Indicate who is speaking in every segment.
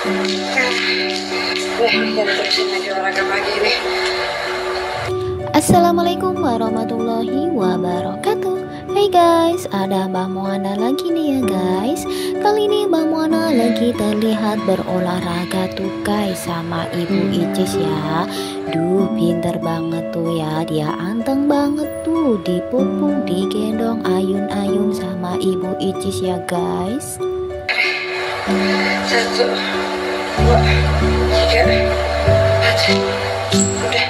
Speaker 1: Kita terusin lagi olahraga pagi ini.
Speaker 2: Assalamualaikum warahmatullahi wabarakatuh. Hai guys, ada Mbak Moana lagi nih ya guys. Kali ini Mbak Moana lagi terlihat berolahraga tuh guys sama Ibu Icis ya. Duh, pinter banget tuh ya, dia anteng banget tuh, dipupuk, digendong, ayun-ayun sama Ibu Icis ya guys.
Speaker 1: 1, 2, 3, 4. Udah.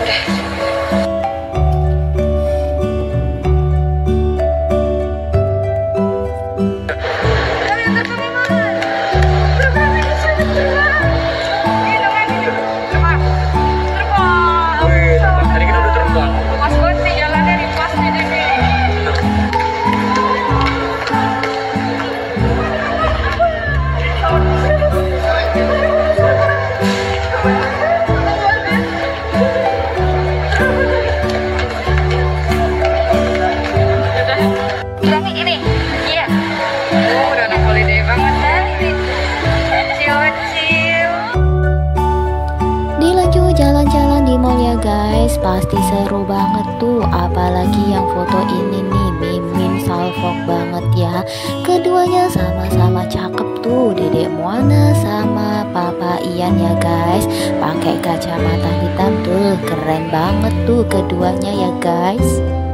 Speaker 2: Dilanjut jalan-jalan di mall ya guys, pasti seru banget tuh. Apalagi yang foto ini nih, Mimin salfok banget ya. Keduanya sama-sama cakep tuh, Dedek Moana sama Papa Ian ya guys. Pakai kacamata hitam tuh, keren banget tuh keduanya ya guys.